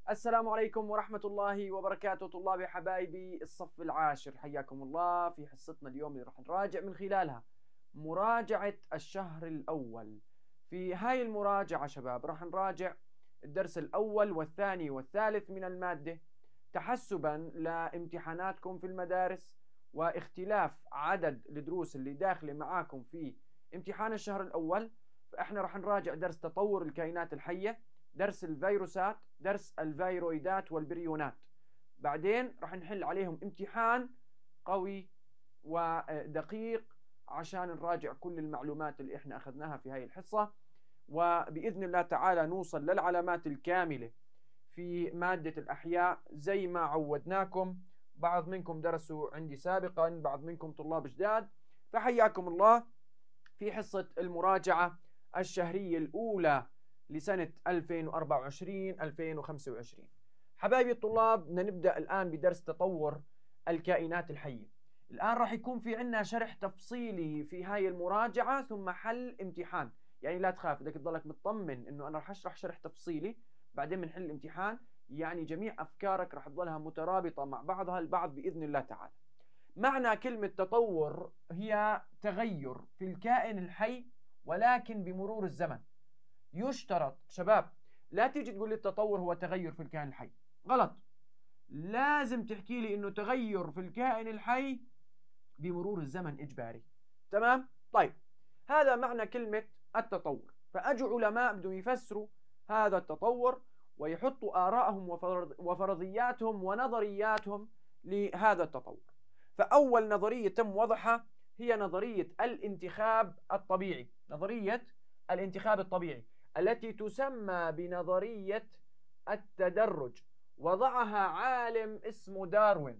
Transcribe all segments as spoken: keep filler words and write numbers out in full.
السلام عليكم ورحمة الله وبركاته طلابي حبايبي الصف العاشر، حياكم الله في حصتنا اليوم اللي راح نراجع من خلالها مراجعة الشهر الأول. في هاي المراجعة شباب راح نراجع الدرس الأول والثاني والثالث من المادة تحسبا لامتحاناتكم في المدارس واختلاف عدد الدروس اللي داخلة معاكم في امتحان الشهر الأول. فإحنا راح نراجع درس تطور الكائنات الحية، درس الفيروسات، درس الفيرويدات والبريونات. بعدين راح نحل عليهم امتحان قوي ودقيق عشان نراجع كل المعلومات اللي احنا اخذناها في هاي الحصة، وبإذن الله تعالى نوصل للعلامات الكاملة في مادة الأحياء زي ما عودناكم. بعض منكم درسوا عندي سابقا، بعض منكم طلاب جداد، فحياكم الله في حصة المراجعة الشهرية الأولى لسنة ألفين وأربعة وعشرين ألفين وخمسة وعشرين. حبايبي الطلاب، بدنا نبدأ الآن بدرس تطور الكائنات الحية. الآن راح يكون في عنا شرح تفصيلي في هاي المراجعة ثم حل امتحان، يعني لا تخاف، بدك تضلك مطمن انه انا راح اشرح شرح تفصيلي بعدين بنحل الامتحان، يعني جميع افكارك راح تضلها مترابطة مع بعضها البعض بإذن الله تعالى. معنى كلمة تطور هي تغير في الكائن الحي ولكن بمرور الزمن. يشترط شباب لا تيجي تقول لي التطور هو تغير في الكائن الحي، غلط. لازم تحكي لي انه تغير في الكائن الحي بمرور الزمن اجباري. تمام؟ طيب، هذا معنى كلمة التطور. فاجوا علماء بدهم يفسروا هذا التطور ويحطوا آرائهم وفرضياتهم ونظرياتهم لهذا التطور. فأول نظرية تم وضعها هي نظرية الانتخاب الطبيعي، نظرية الانتخاب الطبيعي التي تسمى بنظرية التدرج، وضعها عالم اسمه داروين.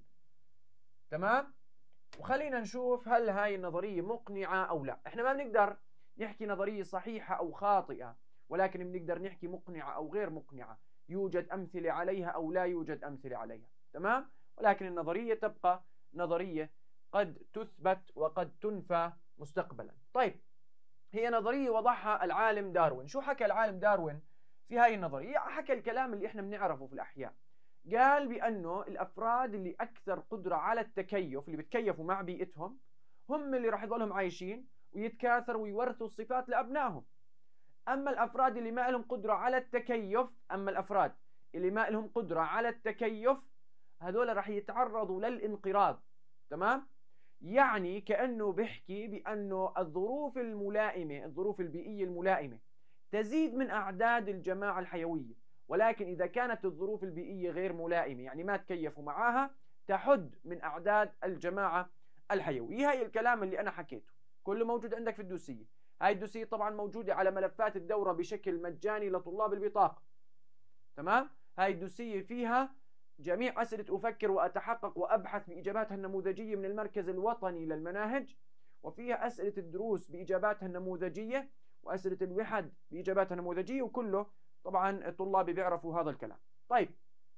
تمام؟ وخلينا نشوف هل هاي النظرية مقنعة أو لا. احنا ما بنقدر نحكي نظرية صحيحة أو خاطئة، ولكن بنقدر نحكي مقنعة أو غير مقنعة، يوجد أمثلة عليها أو لا يوجد أمثلة عليها. تمام؟ ولكن النظرية تبقى نظرية قد تثبت وقد تنفى مستقبلا. طيب، هي نظرية وضعها العالم داروين. شو حكى العالم داروين في هاي النظرية؟ حكى الكلام اللي احنا بنعرفه في الأحياء. قال بأنه الأفراد اللي أكثر قدرة على التكيف، اللي بتكيفوا مع بيئتهم، هم اللي راح يضلهم عايشين ويتكاثروا ويورثوا الصفات لأبنائهم. أما الأفراد اللي ما لهم قدرة على التكيف أما الأفراد اللي ما لهم قدرة على التكيف هذول راح يتعرضوا للانقراض. تمام؟ يعني كأنه بيحكي بأنه الظروف الملائمة، الظروف البيئية الملائمة تزيد من أعداد الجماعة الحيوية، ولكن إذا كانت الظروف البيئية غير ملائمة، يعني ما تكيفوا معاها، تحد من أعداد الجماعة الحيوية. هاي الكلام اللي أنا حكيته كله موجود عندك في الدوسية. هاي الدوسية طبعا موجودة على ملفات الدورة بشكل مجاني لطلاب البطاقة. تمام؟ هاي الدوسية فيها جميع أسئلة أفكر وأتحقق وأبحث بإجاباتها النموذجية من المركز الوطني للمناهج، وفيها أسئلة الدروس بإجاباتها النموذجية وأسئلة الوحد بإجاباتها النموذجية، وكله طبعا الطلاب بيعرفوا هذا الكلام. طيب،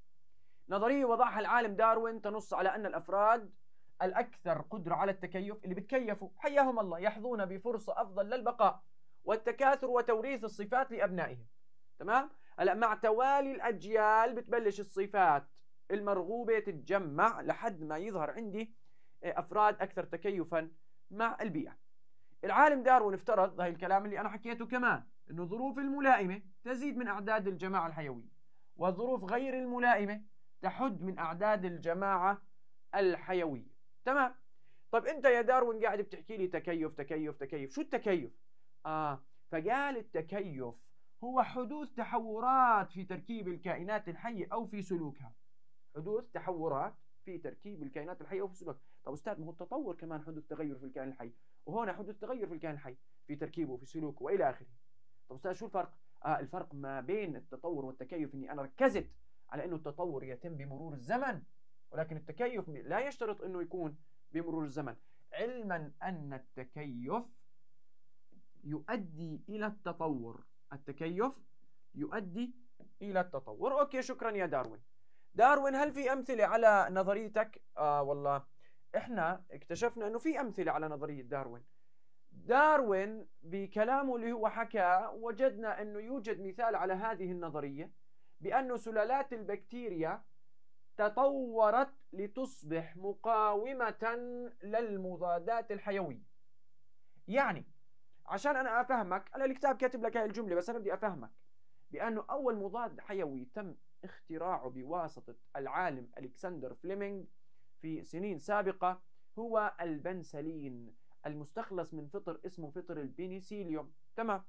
نظرية وضعها العالم داروين تنص على أن الأفراد الأكثر قدرة على التكيف اللي بتكيفوا حياهم الله يحظون بفرصة أفضل للبقاء والتكاثر وتوريث الصفات لأبنائهم. تمام؟ هلا مع توالي الأجيال بتبلش الصفات المرغوبة تتجمع لحد ما يظهر عندي أفراد أكثر تكيفا مع البيئة. العالم داروين افترض هاي الكلام اللي أنا حكيته كمان، إنه الظروف الملائمة تزيد من أعداد الجماعة الحيوية، والظروف غير الملائمة تحد من أعداد الجماعة الحيوية. تمام؟ طب أنت يا داروين قاعد بتحكي لي تكيف تكيف تكيف، شو التكيف؟ آه فقال التكيف هو حدوث تحورات في تركيب الكائنات الحية أو في سلوكها. حدوث تحورات في تركيب الكائنات الحية أو في سلوكها. طب أستاذ، ما هو التطور كمان حدوث تغير في الكائن الحي، وهنا حدوث تغير في الكائن الحي في تركيبه وفي سلوكه وإلى آخره. طب أستاذ، شو الفرق؟ آه الفرق ما بين التطور والتكيف إني أنا ركزت على إنه التطور يتم بمرور الزمن، ولكن التكيف لا يشترط إنه يكون بمرور الزمن، علما أن التكيف يؤدي إلى التطور. التكيف يؤدي إلى التطور. أوكي، شكرا يا داروين. داروين، هل في أمثلة على نظريتك؟ آه والله إحنا اكتشفنا أنه في أمثلة على نظرية داروين. داروين بكلامه اللي هو حكى وجدنا أنه يوجد مثال على هذه النظرية بأن سلالات البكتيريا تطورت لتصبح مقاومة للمضادات الحيوية. يعني عشان أنا أفهمك، أنا الكتاب كاتب لك هاي الجملة بس أنا بدي أفهمك بأنه أول مضاد حيوي تم اختراعه بواسطة العالم ألكسندر فليمنج في سنين سابقة هو البنسلين، المستخلص من فطر اسمه فطر البنسيليوم. تمام.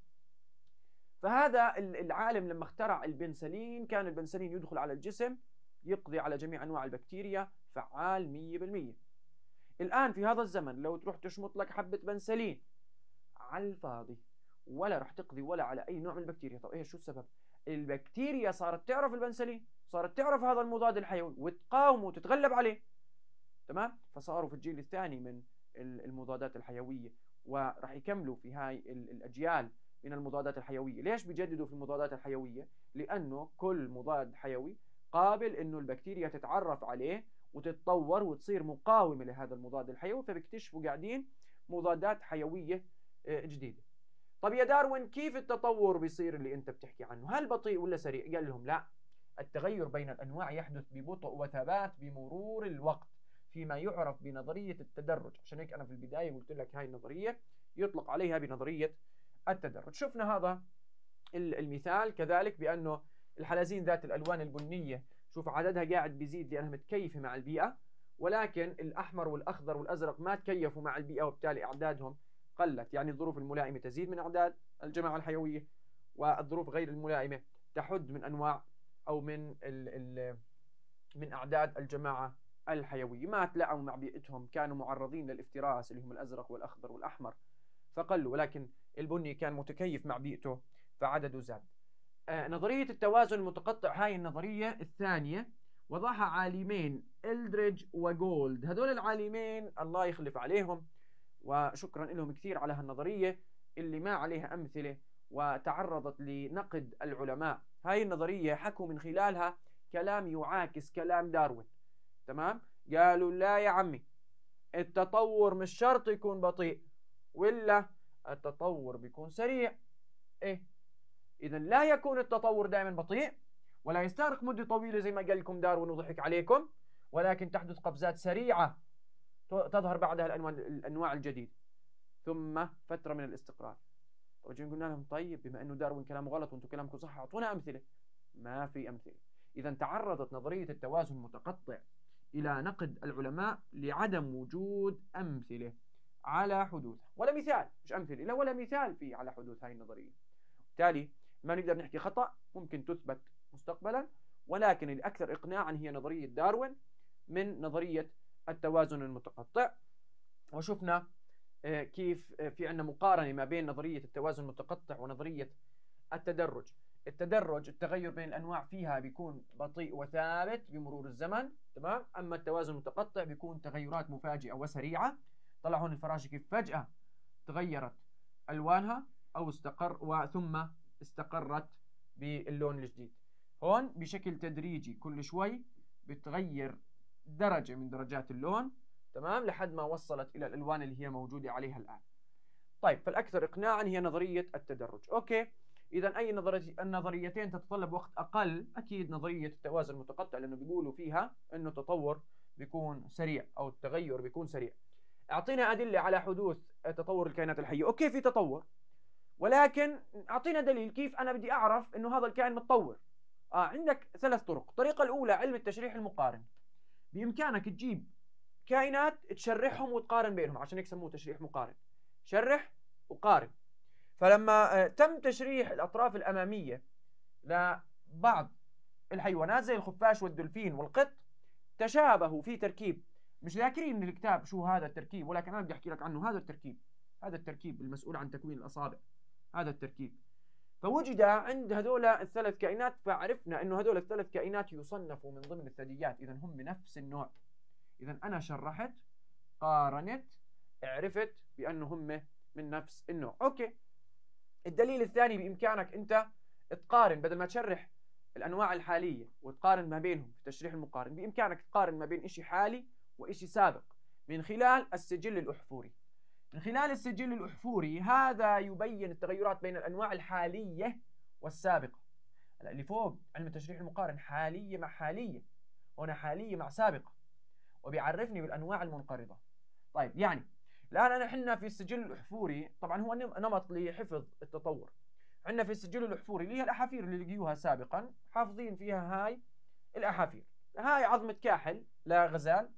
فهذا العالم لما اخترع البنسلين كان البنسلين يدخل على الجسم يقضي على جميع أنواع البكتيريا، فعال مية بالمية. الآن في هذا الزمن لو تروح تشمط لك حبة بنسلين على الفاضي، ولا رح تقضي ولا على أي نوع من البكتيريا. طب إيش شو السبب؟ البكتيريا صارت تعرف البنسلين، صارت تعرف هذا المضاد الحيوي وتقاومه وتتغلب عليه. تمام. فصاروا في الجيل الثاني من المضادات الحيوية، ورح يكملوا في هاي الأجيال من المضادات الحيوية. ليش بيجددوا في المضادات الحيوية؟ لأنه كل مضاد حيوي قابل إنه البكتيريا تتعرف عليه وتتطور وتصير مقاومة لهذا المضاد الحيوي، فبيكتشفوا قاعدين مضادات حيوية جديدة. طب يا داروين كيف التطور بيصير اللي انت بتحكي عنه؟ هل بطيء ولا سريع؟ قال لهم لا، التغير بين الأنواع يحدث ببطء وثبات بمرور الوقت فيما يعرف بنظرية التدرج. عشان هيك أنا في البداية قلت لك هاي النظرية يطلق عليها بنظرية التدرج. شفنا هذا المثال كذلك بأنه الحلزين ذات الألوان البنية شوف عددها قاعد بيزيد لأنها متكيفة مع البيئة، ولكن الأحمر والأخضر والأزرق ما تكيفوا مع البيئة وبالتالي أعدادهم قلت. يعني الظروف الملائمة تزيد من أعداد الجماعة الحيوية، والظروف غير الملائمة تحد من أنواع أو من ال ال من أعداد الجماعة الحيوية. ما تلاقوا مع بيئتهم، كانوا معرضين للافتراس اللي هم الأزرق والأخضر والأحمر فقلوا، ولكن البني كان متكيف مع بيئته فعدده زاد. آه نظرية التوازن المتقطع هاي النظرية الثانية وضعها عالمين إلدريج وجولد. هذول العالمين الله يخلف عليهم وشكرا لهم كثير على هالنظرية اللي ما عليها أمثلة وتعرضت لنقد العلماء. هاي النظرية حكوا من خلالها كلام يعاكس كلام داروين. تمام. قالوا لا يا عمي، التطور مش شرط يكون بطيء، ولا التطور بيكون سريع. إيه؟ إذا لا يكون التطور دائما بطيء ولا يستغرق مدة طويلة زي ما قال لكم داروين وضحك عليكم، ولكن تحدث قفزات سريعة تظهر بعدها الأنواع الجديدة ثم فترة من الاستقرار. طيب جينا قلنا لهم طيب بما أنه داروين كلامه غلط وأنتم كلامكم صح أعطونا أمثلة. ما في أمثلة. إذا تعرضت نظرية التوازن المتقطع إلى نقد العلماء لعدم وجود أمثلة على حدوثها، ولا مثال، مش أمثلة لا ولا مثال في على حدوث هاي النظرية. بالتالي ما نقدر نحكي خطأ، ممكن تثبت مستقبلا، ولكن الأكثر إقناعا هي نظرية داروين من نظرية التوازن المتقطع. وشفنا كيف في عندنا مقارنة ما بين نظرية التوازن المتقطع ونظرية التدرج. التدرج التغير بين الأنواع فيها بيكون بطيء وثابت بمرور الزمن. تمام. أما التوازن المتقطع بيكون تغيرات مفاجئة وسريعة. طلع هون الفراشة كيف فجأة تغيرت ألوانها أو استقر وثم استقرت باللون الجديد. هون بشكل تدريجي كل شوي بتغير درجة من درجات اللون. تمام. لحد ما وصلت إلى الألوان اللي هي موجودة عليها الآن. طيب فالأكثر إقناعا هي نظرية التدرج. أوكي. إذا أي نظرية النظريتين تتطلب وقت أقل؟ أكيد نظرية التوازن المتقطع، لأنه بيقولوا فيها إنه التطور بيكون سريع أو التغير بيكون سريع. أعطينا أدلة على حدوث تطور الكائنات الحية. أوكي في تطور، ولكن أعطينا دليل كيف أنا بدي أعرف إنه هذا الكائن متطور. آه عندك ثلاث طرق. الطريقة الأولى علم التشريح المقارن. بإمكانك تجيب كائنات تشرحهم وتقارن بينهم، عشان هيك سموه تشريح مقارن. شرح وقارن. فلما تم تشريح الأطراف الأمامية لبعض الحيوانات زي الخفاش والدولفين والقط تشابهوا في تركيب. مش ذاكرين من الكتاب شو هذا التركيب، ولكن أنا بدي أحكي لك عنه. هذا التركيب هذا التركيب المسؤول عن تكوين الأصابع، هذا التركيب. فوجد عند هذول الثلاث كائنات، فعرفنا إنه هذول الثلاث كائنات يصنفوا من ضمن الثدييات. إذا هم نفس النوع. إذا أنا شرحت، قارنت، عرفت بأنه هم من نفس النوع. أوكي. الدليل الثاني بإمكانك أنت تقارن، بدل ما تشرح الأنواع الحالية وتقارن ما بينهم في التشريح المقارن، بإمكانك تقارن ما بين إشي حالي وإشي سابق من خلال السجل الأحفوري. من خلال السجل الأحفوري هذا يبين التغيرات بين الأنواع الحالية والسابقة. هلا اللي فوق علم التشريح المقارن حالية مع حالية، هنا حالية مع سابقة، وبيعرفني بالأنواع المنقرضة. طيب يعني الآن أنا حنا في السجل الأحفوري، طبعا هو نمط لحفظ التطور. عندنا في السجل الأحفوري اللي هي الأحافير اللي لقيوها سابقا، حافظين فيها هاي الأحافير. هاي عظمة كاحل لغزال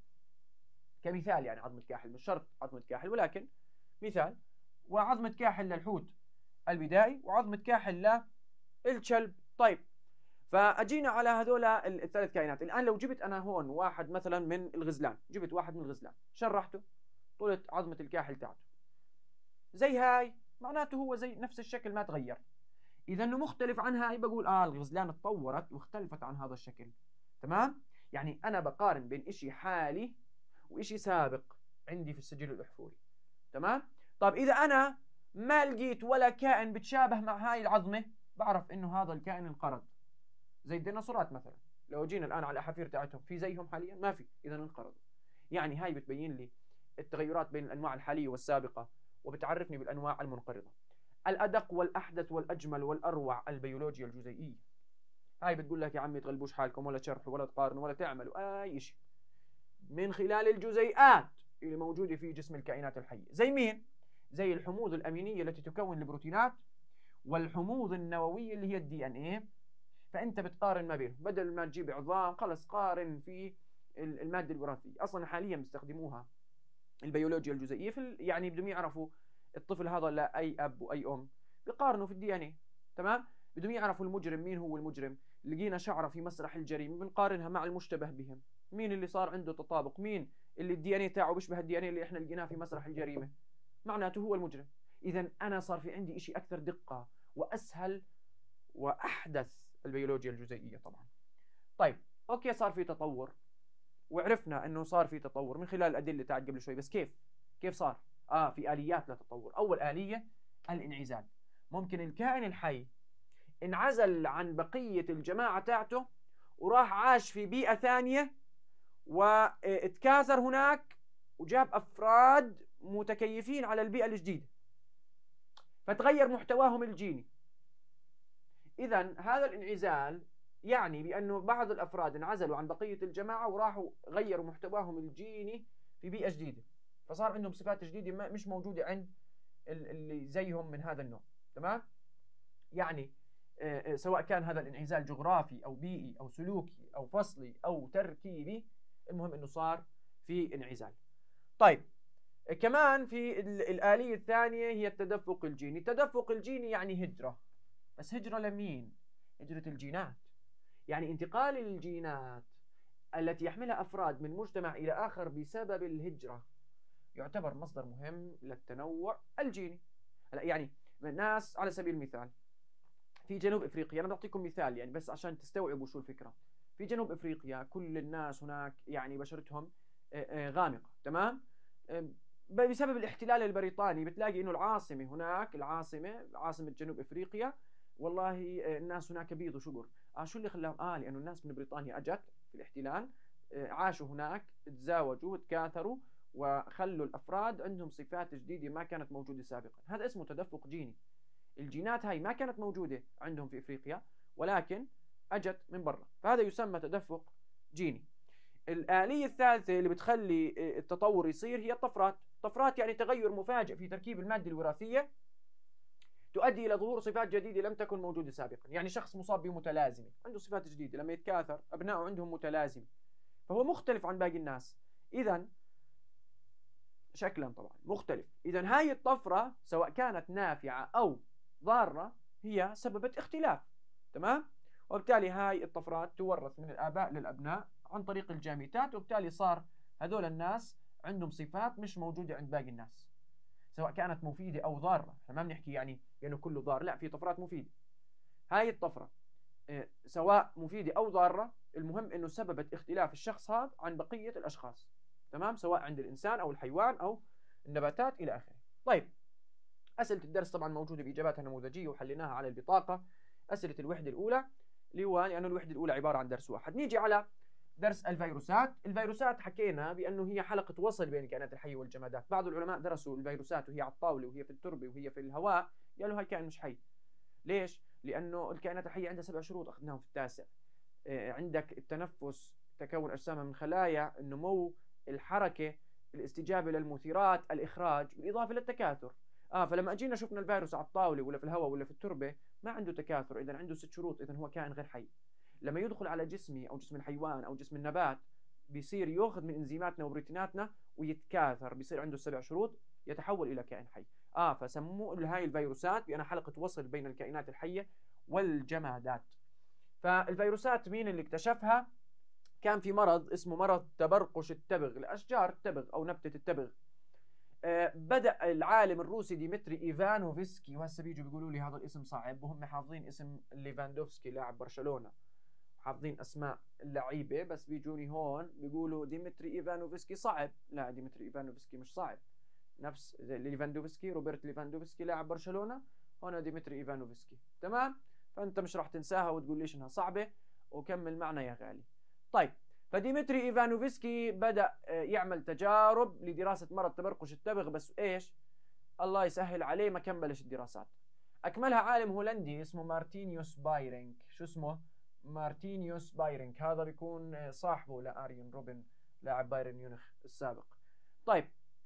كمثال، يعني عظمة كاحل مش شرط عظمة كاحل ولكن مثال، وعظمة كاحل للحوت البدائي، وعظمة كاحل للكلب. طيب فأجينا على هذول الثلاث كائنات. الآن لو جبت أنا هون واحد مثلا من الغزلان، جبت واحد من الغزلان شرحته، طلعت عظمة الكاحل تاعته زي هاي، معناته هو زي نفس الشكل ما تغير. إذا إنه مختلف عن هاي بقول آه الغزلان تطورت واختلفت عن هذا الشكل. تمام؟ يعني أنا بقارن بين إشي حالي وإشي سابق عندي في السجل الأحفوري. تمام؟ طيب إذا أنا ما لقيت ولا كائن بتشابه مع هاي العظمة، بعرف إنه هذا الكائن انقرض. زي الديناصورات مثلا، لو جينا الآن على الأحافير تاعتهم في زيهم حاليا؟ ما في، إذا انقرضوا. يعني هاي بتبين لي التغيرات بين الأنواع الحالية والسابقة، وبتعرفني بالأنواع المنقرضة. الأدق والأحدث والأجمل والأروع البيولوجيا الجزيئية. هاي بتقول لك يا عمي تغلبوش حالكم ولا تشرحوا ولا تقارنوا ولا تعملوا أي شيء من خلال الجزيئات اللي موجودة في جسم الكائنات الحية. زي مين؟ زي الحموض الأمينية التي تكون البروتينات، والحموض النووية اللي هي الدي ان ايه. فأنت بتقارن ما بينهم، بدل ما تجيب عظام خلص قارن في المادة الوراثية. أصلا حاليا بيستخدموها البيولوجيا الجزيئية في يعني بدهم يعرفوا الطفل هذا لا أي أب وأي أم، بيقارنوا في الدي ان ايه. تمام؟ بدهم يعرفوا المجرم مين هو المجرم. لقينا شعرة في مسرح الجريمة بنقارنها مع المشتبه بهم، مين اللي صار عنده تطابق، مين اللي الدي ان ايه تاعه بيشبه الدي ان ايه اللي احنا لقيناه في مسرح الجريمة، معناته هو المجرم. إذا أنا صار في عندي إشي أكثر دقة وأسهل وأحدث البيولوجيا الجزيئية طبعا. طيب أوكي، صار في تطور وعرفنا أنه صار في تطور من خلال الأدلة تاعت قبل شوي، بس كيف؟ كيف صار؟ آه في آليات للتطور. أول آلية الانعزال. ممكن الكائن الحي انعزل عن بقية الجماعة تاعته وراح عاش في بيئة ثانية واتكاثر هناك وجاب أفراد متكيفين على البيئة الجديدة، فتغير محتواهم الجيني. إذا هذا الانعزال يعني بأنه بعض الأفراد انعزلوا عن بقية الجماعة وراحوا غيروا محتواهم الجيني في بيئة جديدة، فصار عندهم صفات جديدة مش موجودة عند اللي زيهم من هذا النوع. تمام؟ يعني سواء كان هذا الانعزال جغرافي أو بيئي أو سلوكي أو فصلي أو تركيبي، المهم أنه صار في انعزال. طيب كمان في الآلية الثانية هي التدفق الجيني. التدفق الجيني يعني هجرة، بس هجرة لمين؟ هجرة الجينات، يعني انتقال الجينات التي يحملها أفراد من مجتمع إلى آخر بسبب الهجرة يعتبر مصدر مهم للتنوع الجيني. هلا يعني ناس على سبيل المثال في جنوب إفريقيا، أنا بعطيكم مثال يعني بس عشان تستوعبوا شو الفكرة. في جنوب إفريقيا كل الناس هناك يعني بشرتهم غامقة، تمام؟ بسبب الاحتلال البريطاني بتلاقي إنه العاصمة هناك، العاصمة عاصمة جنوب إفريقيا، والله الناس هناك بيض وشقر. آه شو اللي خلاهم؟ آه لأنه الناس من بريطانيا أجت في الاحتلال، عاشوا هناك، تزاوجوا وتكاثروا وخلوا الأفراد عندهم صفات جديدة ما كانت موجودة سابقا. هذا اسمه تدفق جيني. الجينات هاي ما كانت موجودة عندهم في إفريقيا ولكن أجت من برا، فهذا يسمى تدفق جيني. الآلية الثالثة اللي بتخلي التطور يصير هي الطفرات. طفرات يعني تغير مفاجئ في تركيب المادة الوراثية تؤدي إلى ظهور صفات جديدة لم تكن موجودة سابقا. يعني شخص مصاب بمتلازمة عنده صفات جديدة، لما يتكاثر أبنائه عندهم متلازمة فهو مختلف عن باقي الناس، إذا شكلا طبعا مختلف. إذا هاي الطفرة سواء كانت نافعة أو ضارة هي سببت اختلاف. تمام؟ وبالتالي هاي الطفرات تورث من الآباء للأبناء عن طريق الجاميتات، وبالتالي صار هذول الناس عندهم صفات مش موجودة عند باقي الناس سواء كانت مفيدة أو ضارة. احنا ما بنحكي يعني يعني كله ضار، لا، في طفرات مفيدة. هاي الطفرة سواء مفيدة أو ضارة، المهم إنه سببت اختلاف الشخص هذا عن بقية الأشخاص. تمام؟ سواء عند الإنسان أو الحيوان أو النباتات إلى آخره. طيب أسئلة الدرس طبعا موجودة بإجاباتها نموذجية وحليناها على البطاقة. أسئلة الوحدة الأولى اللي هو لأنه يعني الوحدة الأولى عبارة عن درس واحد. نيجي على درس الفيروسات. الفيروسات حكينا بأنه هي حلقة وصل بين الكائنات الحية والجمادات. بعض العلماء درسوا الفيروسات وهي على الطاولة وهي في التربة وهي في الهواء، قالوا هاي كائن مش حي. ليش؟ لأنه الكائنات الحية عندها سبع شروط أخذناهم في التاسع. عندك التنفس، تكون أجسامها من خلايا، النمو، الحركة، الاستجابة للمثيرات، الإخراج، بالإضافة للتكاثر. آه فلما أجينا شفنا الفيروس على الطاولة ولا في الهواء ولا في التربة ما عنده تكاثر، إذا عنده ست شروط، إذا هو كائن غير حي. لما يدخل على جسمي أو جسم الحيوان أو جسم النبات بيصير يأخذ من إنزيماتنا وبروتيناتنا ويتكاثر، بيصير عنده السبع شروط، يتحول إلى كائن حي. آه فسموه هاي الفيروسات بأنها حلقة وصل بين الكائنات الحية والجمادات. فالفيروسات مين اللي اكتشفها؟ كان في مرض اسمه مرض تبرقش التبغ لأشجار التبغ أو نبتة التبغ. آه بدأ العالم الروسي ديمتري إيفانوفسكي، وهسه بيجوا بيقولوا لي هذا الاسم صعب، وهم حافظين اسم ليفاندوفسكي لاعب برشلونة، حافظين أسماء اللعيبة، بس بيجوني هون بيقولوا ديمتري إيفانوفسكي صعب. لا، ديمتري إيفانوفسكي مش صعب، نفس ليفاندوفسكي، روبرت ليفاندوفسكي لاعب برشلونة، هنا ديمتري إيفانوفسكي. تمام؟ فأنت مش راح تنساها وتقول ليش إنها صعبة، وكمل معنا يا غالي. طيب، فديمتري إيفانوفسكي بدأ يعمل تجارب لدراسة مرض تبرقش التبغ، بس إيش؟ الله يسهل عليه ما كملش الدراسات. أكملها عالم هولندي اسمه مارتينيوس بايرينك. شو اسمه؟ مارتينيوس بايرينك، هذا بيكون صاحبه لأريون روبن لاعب بايرن ميونخ السابق. طيب،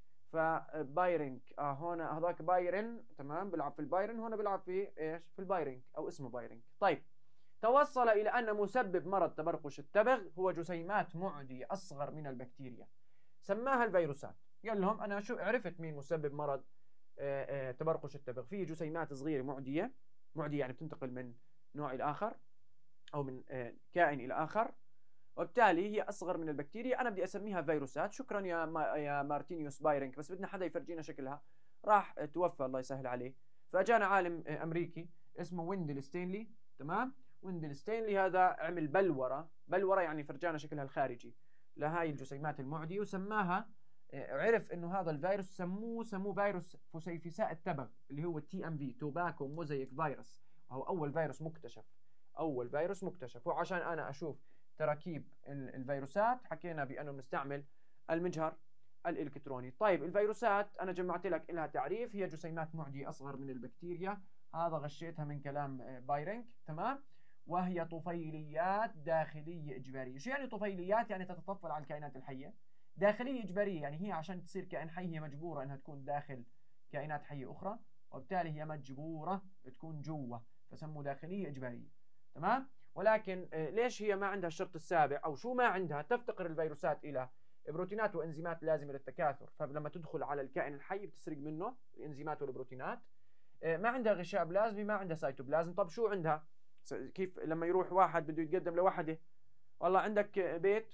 فبايرنك اه هون هذاك بايرن، تمام، بيلعب في البايرن، هون بيلعب في ايش؟ في البايرنك او اسمه بايرنك. طيب، توصل الى ان مسبب مرض تبرقش التبغ هو جسيمات معدية اصغر من البكتيريا، سماها الفيروسات. قال لهم انا شو عرفت مين مسبب مرض آآ آآ تبرقش التبغ؟ في جسيمات صغيرة معدية، معدية يعني بتنتقل من نوع الى اخر او من كائن الى اخر، وبالتالي هي اصغر من البكتيريا، انا بدي اسميها فيروسات. شكرا يا ما يا مارتينيوس بايرنك، بس بدنا حدا يفرجينا شكلها. راح توفى الله يسهل عليه، فاجانا عالم امريكي اسمه ويندل ستينلي. تمام، ويندل ستينلي هذا عمل بلوره، بلوره يعني فرجانا شكلها الخارجي لهاي الجسيمات المعديه، وسماها، عرف انه هذا الفيروس سموه سموه فيروس فسيفساء التبغ اللي هو تي ام في، توباكو موزايك فيروس، وهو اول فيروس مكتشف، اول فيروس مكتشف. وعشان انا اشوف تراكيب الفيروسات حكينا بأنه بنستعمل المجهر الإلكتروني. طيب، الفيروسات أنا جمعت لك لها تعريف، هي جسيمات معدية أصغر من البكتيريا، هذا غشيتها من كلام بايرنك. تمام، وهي طفيليات داخلية إجبارية. شو يعني طفيليات؟ يعني تتطفل على الكائنات الحية. داخلية إجبارية يعني هي عشان تصير كائن حي هي مجبورة أنها تكون داخل كائنات حية أخرى، وبالتالي هي مجبورة تكون جوا، فسموا داخلية إجبارية. تمام، ولكن ليش هي ما عندها الشرط السابع، او شو ما عندها؟ تفتقر الفيروسات الى بروتينات وانزيمات لازمه للتكاثر، فلما تدخل على الكائن الحي بتسرق منه الانزيمات والبروتينات. ما عندها غشاء بلازمي، ما عندها سيتوبلازم. طب شو عندها؟ كيف لما يروح واحد بده يتقدم لوحده، والله عندك بيت؟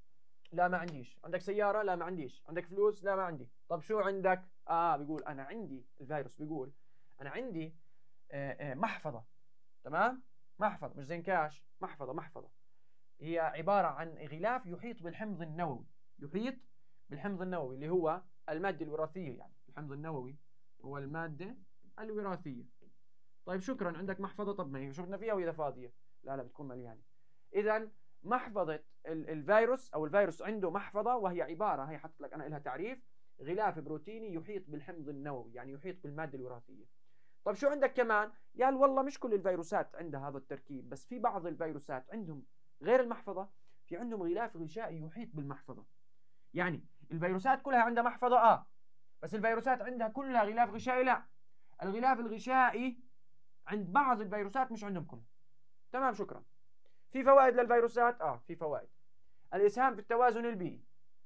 لا ما عنديش. عندك سياره؟ لا ما عنديش. عندك فلوس؟ لا ما عندي. طب شو عندك؟ اه بيقول انا عندي، الفيروس بيقول انا عندي آه آه محفظه. تمام، محفظة، مش زي كاش، محفظة. محفظة هي عبارة عن غلاف يحيط بالحمض النووي، يحيط بالحمض النووي اللي هو المادة الوراثية. يعني الحمض النووي هو المادة الوراثية. طيب شكرا، عندك محفظة. طب ما هي شفنا فيها وإذا فاضية؟ لا لا، بتكون مليانة. إذا محفظة الفيروس أو الفيروس عنده محفظة، وهي عبارة، هي حطت لك أنا لها تعريف، غلاف بروتيني يحيط بالحمض النووي، يعني يحيط بالمادة الوراثية. طيب شو عندك كمان؟ قال والله مش كل الفيروسات عندها هذا التركيب، بس في بعض الفيروسات عندهم غير المحفظة، في عندهم غلاف غشائي يحيط بالمحفظة. يعني الفيروسات كلها عندها محفظة اه، بس الفيروسات عندها كلها غلاف غشائي لا. الغلاف الغشائي عند بعض الفيروسات مش عندهم كلها. تمام، شكرا. في فوائد للفيروسات؟ اه في فوائد. الاسهام في التوازن البيئي،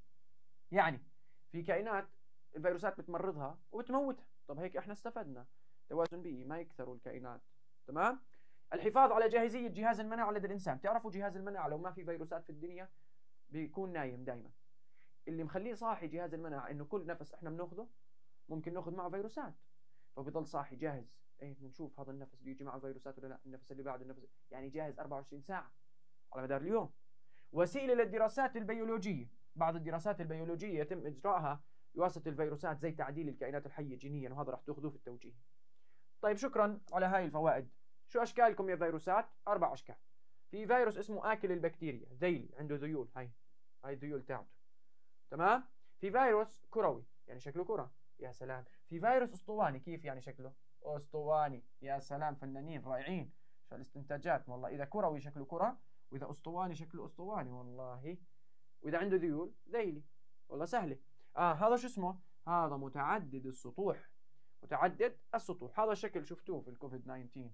يعني في كائنات الفيروسات بتمرضها وبتموتها، طب هيك احنا استفدنا، توازن بيئي، ما يكثروا الكائنات. تمام، الحفاظ على جاهزية جهاز المناعة لدى الإنسان. تعرفوا جهاز المناعة لو ما في فيروسات في الدنيا بيكون نايم دائما. اللي مخليه صاحي جهاز المناعة إنه كل نفس إحنا بناخذه ممكن ناخذ معه فيروسات، فبيضل صاحي جاهز. إيه، بنشوف هذا النفس بيجي معه فيروسات ولا لا، النفس اللي بعده، النفس، يعني جاهز أربعة وعشرين ساعة على مدار اليوم. وسيلة للدراسات البيولوجية، بعض الدراسات البيولوجية يتم إجراءها بواسطة الفيروسات زي تعديل الكائنات الحية جينيا، وهذا راح تاخذوه في التوجيه. طيب شكرا على هاي الفوائد. شو اشكالكم يا فيروسات؟ اربع اشكال. في فيروس اسمه اكل البكتيريا، ذيل، عنده ذيول، هاي هاي الذيول تاعته. تمام، في فيروس كروي يعني شكله كرة، يا سلام. في فيروس اسطواني، كيف يعني شكله؟ اسطواني، يا سلام، فنانين رائعين. فالاستنتاجات والله إذا كروي شكله كرة، وإذا أسطواني شكله أسطواني والله، وإذا عنده ذيول ذيلي. والله سهلة. آه هذا شو اسمه؟ هذا متعدد السطوح. متعدد السطوح، هذا الشكل شفتوه في الكوفيد تسعة عشر.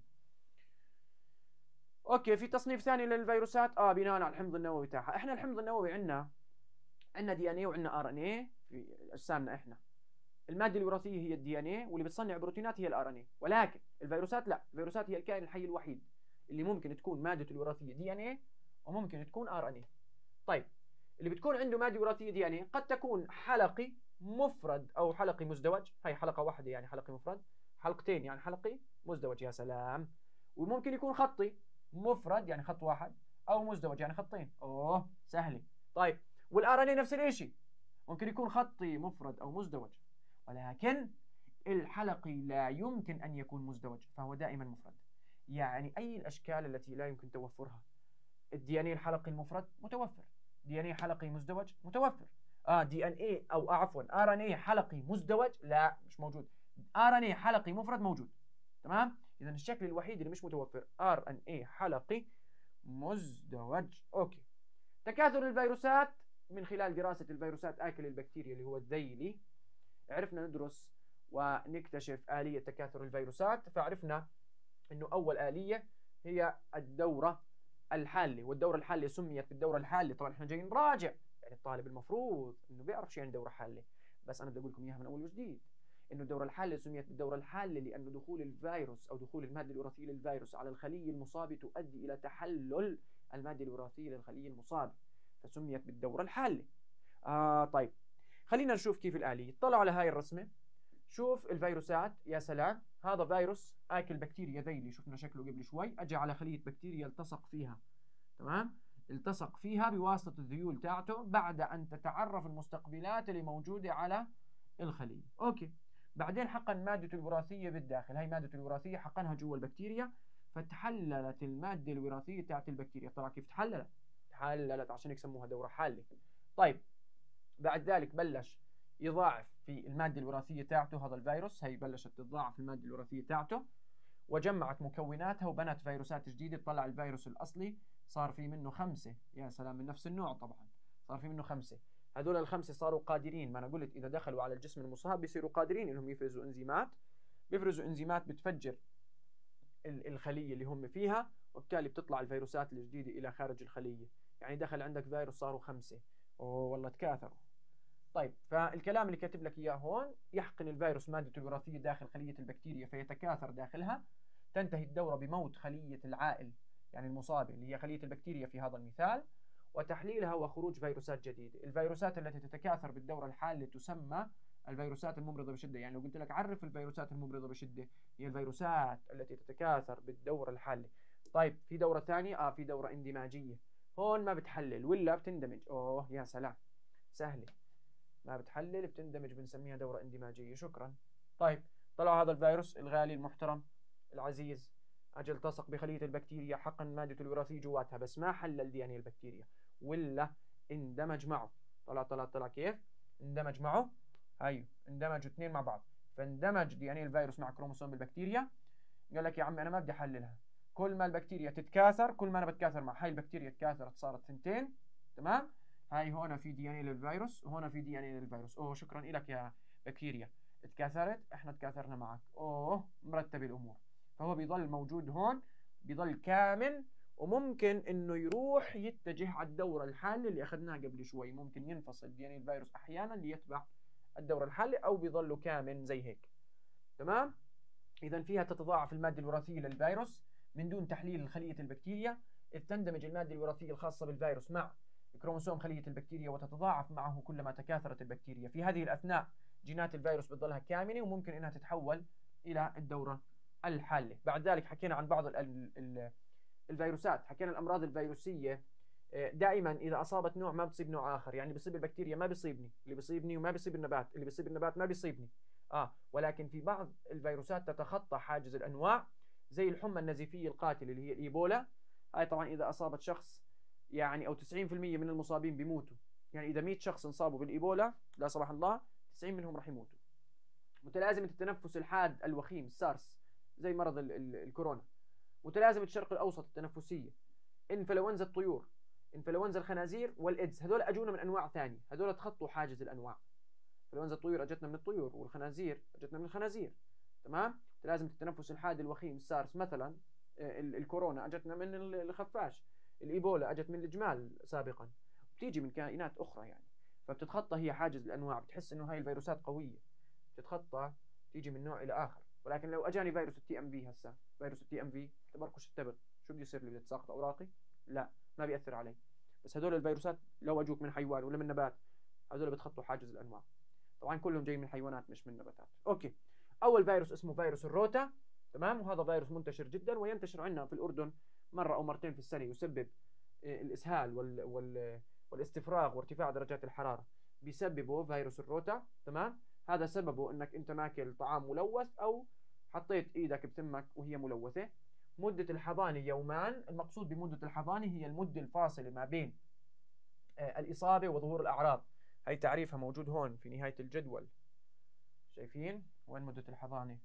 اوكي، في تصنيف ثاني للفيروسات اه بناء على الحمض النووي تاعها. احنا الحمض النووي عندنا عندنا دي ان اي وعندنا ار ان اي في اجسامنا. احنا الماده الوراثيه هي الدي ان اي، واللي بتصنع بروتينات هي الار ان اي. ولكن الفيروسات لا، الفيروسات هي الكائن الحي الوحيد اللي ممكن تكون مادته الوراثيه دي ان اي وممكن تكون ار ان اي. طيب اللي بتكون عنده ماده وراثيه دي ان اي قد تكون حلقي مفرد او حلقي مزدوج. هي حلقه واحده يعني حلقي مفرد، حلقتين يعني حلقي مزدوج. يا سلام. وممكن يكون خطي مفرد يعني خط واحد، او مزدوج يعني خطين. اوه سهله. طيب والار ان اي نفس الشيء، ممكن يكون خطي مفرد او مزدوج، ولكن الحلقي لا يمكن ان يكون مزدوج، فهو دائما مفرد. يعني اي الاشكال التي لا يمكن توفرها. الدي ان اي الحلقي المفرد متوفر، دي ان اي حلقي مزدوج متوفر. اه دي ان اي او عفوا ار ان اي حلقي مزدوج لا مش موجود. ار ان اي حلقي مفرد موجود. تمام. اذا الشكل الوحيد اللي مش متوفر ار ان اي حلقي مزدوج. اوكي. تكاثر الفيروسات من خلال دراسة الفيروسات آكل البكتيريا اللي هو الذيلي، عرفنا ندرس ونكتشف آلية تكاثر الفيروسات. فعرفنا انه اول آلية هي الدورة الحالة، والدورة الحالة سميت بالدورة الحالة. طبعا احنا جايين نراجع، يعني الطالب المفروض انه بيعرف شو يعني دورة حالة، بس انا بدي اقول لكم اياها من اول وجديد. انه الدورة الحالة سميت بالدورة الحالة لانه دخول الفيروس او دخول المادة الوراثية للفيروس على الخلية المصابة تؤدي الى تحلل المادة الوراثية للخلية المصابة، فسميت بالدورة الحالة. آه طيب خلينا نشوف كيف الآلية. اطلعوا على هاي الرسمة، شوف الفيروسات. يا سلام، هذا فيروس آكل بكتيريا ذيلي، شفنا شكله قبل شوي. أجى على خلية بكتيريا التصق فيها. تمام. التصق فيها بواسطة الذيول تاعته بعد أن تتعرف المستقبلات اللي موجودة على الخلية. أوكي. بعدين حقن مادته الوراثية بالداخل. هاي مادته الوراثية حقنها جوا البكتيريا، فتحللت المادة الوراثية تاعت البكتيريا. طبعا كيف تحللت؟ تحللت عشان يسموها دورة حالة. طيب بعد ذلك بلش يضاعف في المادة الوراثية تاعته. هذا الفيروس هي بلشت تتضاعف المادة الوراثية تاعته، وجمعت مكوناتها وبنت فيروسات جديدة. طلع الفيروس الأصلي صار في منه خمسة. يا سلام، من نفس النوع طبعا صار في منه خمسة. هذول الخمسة صاروا قادرين، ما أنا قلت إذا دخلوا على الجسم المصاب بيصيروا قادرين إنهم يفرزوا إنزيمات. بيفرزوا إنزيمات بتفجر الخلية اللي هم فيها، وبالتالي بتطلع الفيروسات الجديدة إلى خارج الخلية. يعني دخل عندك فيروس صاروا خمسة. أوه والله تكاثروا. طيب فالكلام اللي كاتب لك إياه هون، يحقن الفيروس مادته الوراثية داخل خلية البكتيريا فيتكاثر داخلها. تنتهي الدورة بموت خلية العائل يعني المصابة اللي هي خلية البكتيريا في هذا المثال، وتحليلها وخروج فيروسات جديدة. الفيروسات التي تتكاثر بالدورة الحالة تسمى الفيروسات الممرضة بشدة. يعني لو قلت لك عرف الفيروسات الممرضة بشدة، هي الفيروسات التي تتكاثر بالدورة الحالة. طيب في دورة ثانية، اه في دورة اندماجية. هون ما بتحلل ولا بتندمج. اوه يا سلام، سهلة. ما بتحلل بتندمج، بنسميها دورة اندماجية. شكرا. طيب طلع هذا الفيروس الغالي المحترم العزيز، اجى التصق بخلية البكتيريا، حقن مادته الوراثية جواتها، بس ما حلل دي ان اي البكتيريا ولا اندمج معه. طلع طلع طلع كيف اندمج معه. هايو اندمجوا اثنين مع بعض، فاندمج دي ان اي الفيروس مع كروموسوم البكتيريا. قال لك يا عمي انا ما بدي احللها، كل ما البكتيريا تتكاثر كل ما انا بتكاثر مع هاي البكتيريا. تكاثرت صارت ثنتين. تمام. هاي هون في دي ان اي للفيروس وهون في دي ان اي للفيروس. اوه شكرا لك يا بكتيريا، تكاثرت احنا تكاثرنا معك. اوه مرتب الامور. فهو بيضل موجود هون، بيضل كامل، وممكن انه يروح يتجه على الدورة الحالة اللي اخذناها قبل شوي. ممكن ينفصل دي ان اي الفيروس احيانا ليتبع الدورة الحالة، او بيضلوا كامل زي هيك. تمام. اذا فيها تتضاعف المادة الوراثية للفيروس من دون تحليل خلية البكتيريا، إذ تندمج المادة الوراثية الخاصة بالفيروس مع كروموسوم خلية البكتيريا وتتضاعف معه كلما تكاثرت البكتيريا. في هذه الأثناء جينات الفيروس بتضلها كامنة وممكن إنها تتحول إلى الدورة الحالة. بعد ذلك حكينا عن بعض الفيروسات، حكينا الأمراض الفيروسية. دائما إذا أصابت نوع ما بتصيب نوع آخر. يعني بصيب البكتيريا ما بيصيبني، اللي بيصيبني وما بيصيب النبات، اللي بيصيب النبات ما بيصيبني. آه ولكن في بعض الفيروسات تتخطى حاجز الأنواع، زي الحمى النزيفية القاتلة اللي هي الإيبولا. هاي طبعا إذا أصابت شخص يعني أو تسعين بالمئة من المصابين بيموتوا. يعني إذا مئة شخص انصابوا بالإيبولا لا سمح الله، تسعين منهم راح يموتوا. متلازمة التنفس الحاد الوخيم السارس، زي مرض ال ال الكورونا. متلازمة الشرق الأوسط التنفسية، انفلونزا الطيور، انفلونزا الخنازير، والإيدز. هذول أجونا من أنواع ثانية، هذول تخطوا حاجز الأنواع. انفلونزا الطيور أجتنا من الطيور، والخنازير أجتنا من الخنازير. تمام. متلازمة التنفس الحاد الوخيم السارس مثلا، الكورونا أجتنا من الخفاش، الإيبولا أجت من الجمال سابقا، بتيجي من كائنات أخرى يعني. فبتتخطى هي حاجز الأنواع، بتحس إنه هاي الفيروسات قوية، بتتخطى تيجي من نوع إلى آخر. ولكن لو أجاني فيروس التي ام في هسا، فيروس التي ام في تبركش التبغ، شو بده يصير لي؟ بدي أتساقط أوراقي؟ لا، ما بيأثر علي. بس هذول الفيروسات لو أجوك من حيوان ولا من نبات، هذول بتخطوا حاجز الأنواع. طبعا كلهم جايين من حيوانات مش من نباتات. أوكي. أول فيروس اسمه فيروس الروتا. تمام. وهذا فيروس منتشر جدا، وينتشر عندنا في الأردن مرة أو مرتين في السنة، يسبب الإسهال وال... وال... والاستفراغ وارتفاع درجات الحرارة، بيسببه فيروس الروتا. تمام. هذا سببه انك انت ماكل طعام ملوث او حطيت ايدك بتمك وهي ملوثة. مدة الحضانة يومان. المقصود بمدة الحضانة هي المدة الفاصلة ما بين الإصابة وظهور الأعراض. هي تعريفها موجود هون في نهاية الجدول. شايفين وين مدة الحضانة؟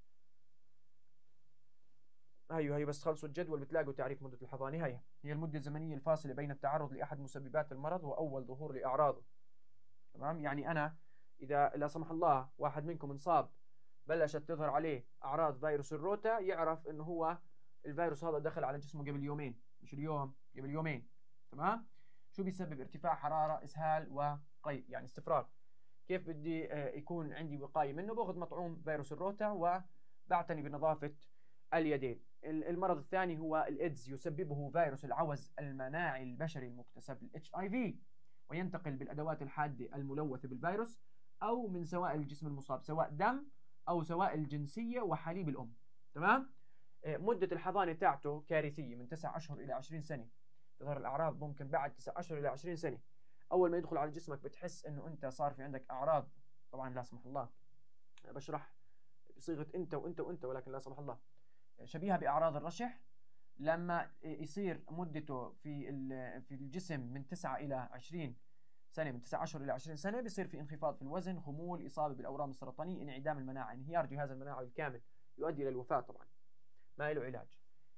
هيو هيو بس خلصوا الجدول بتلاقوا تعريف مدة الحضانة. هي هي المدة الزمنية الفاصلة بين التعرض لأحد مسببات المرض وأول ظهور لأعراضه. تمام. يعني أنا إذا لا سمح الله واحد منكم انصاب، بلشت تظهر عليه أعراض فيروس الروتا، يعرف إنه هو الفيروس هذا دخل على جسمه قبل يومين، مش اليوم، قبل يومين. تمام. شو بيسبب؟ ارتفاع حرارة، إسهال، وقيء يعني استفراغ. كيف بدي يكون عندي وقاية منه؟ باخذ مطعوم فيروس الروتا وبعتني بنظافة اليدين. المرض الثاني هو الإيدز، يسببه فيروس العوز المناعي البشري المكتسب الاتش اي في، وينتقل بالأدوات الحادة الملوثة بالفيروس أو من سوائل الجسم المصاب، سواء دم أو سوائل جنسية وحليب الأم. تمام. مدة الحضانة تاعته كارثية، من تسع أشهر إلى عشرين سنة. تظهر الأعراض ممكن بعد تسع أشهر إلى عشرين سنة. أول ما يدخل على جسمك بتحس إنه أنت صار في عندك أعراض، طبعا لا سمح الله، بشرح بصيغة أنت وأنت وأنت، ولكن لا سمح الله، شبيهة بأعراض الرشح. لما يصير مدته في في الجسم من تسعة إلى عشرين سنة، من تسع أشهر إلى عشرين سنة، بيصير في انخفاض في الوزن، خمول، إصابة بالأورام السرطانية، انعدام المناعة، انهيار جهاز المناعة بالكامل، يؤدي إلى الوفاة. طبعا ما له علاج.